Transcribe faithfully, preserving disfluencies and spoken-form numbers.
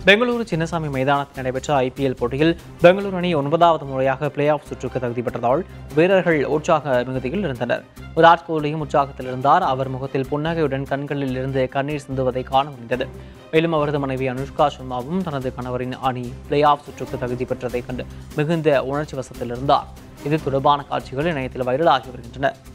பெங்களூரு சின்னசாமி மைதானத்தில் நடைபெற்ற ஐபிஎல் போட்டியில் பெங்களூரு அணி ஒன்பதாவது முறையாக பிளே ஆஃப் சுற்றுக்கு தகுதி பெற்றதால் வீரர்கள் உற்சாக மிகுதியில் இருந்தனர். விராட் கோலியும் உற்சாகத்தில் இருந்தார். அவர் முகத்தில் புன்னகையுடன் கண்களில் இருந்து கண்ணீர் சிந்துவதை காண முடிந்தது. மேலும் அவரது மனைவி அனுஷ்கா சர்மாவும் தனது கணவரின் அணி பிளே ஆஃப் சுற்றுக்கு தகுதி பெற்றதை கண்டு மிகுந்த உணர்ச்சி வசத்தில் இருந்தார். இது தொடர்பான காட்சிகள் இணையத்தில் வைரலாகி வருகின்றன.